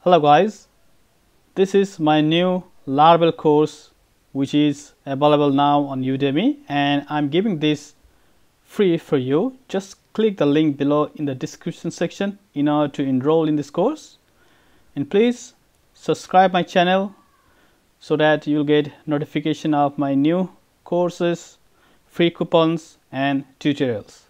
Hello guys, this is my new Laravel course which is available now on Udemy, and I'm giving this free for you. Just click the link below in the description section in order to enroll in this course, and please subscribe my channel so that you'll get notification of my new courses, free coupons and tutorials.